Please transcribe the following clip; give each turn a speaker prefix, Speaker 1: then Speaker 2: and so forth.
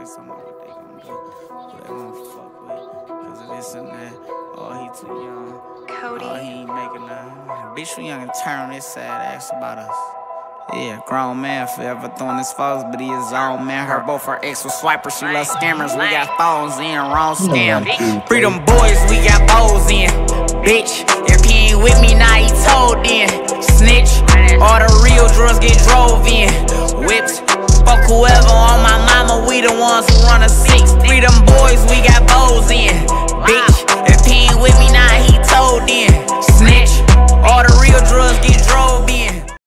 Speaker 1: niggas talking about what they gon' do, who they gon' fuck with, cause of this and that. Oh, he too young.
Speaker 2: Cody.
Speaker 1: Oh, he ain't making nothing. Bitch, we young and turn on this sad ass about us. Yeah, grown man forever throwing his foes, but he his own man. Her both her ex was swipers, she love scammers. We got phones in, wrong scam. Freedom boys, we got bows in. Bitch, if he ain't with me, now he told in. Snitch, all the real drugs get drove in. Whips, fuck whoever on my mama, we the ones who run a 6. Freedom boys, we got bows in.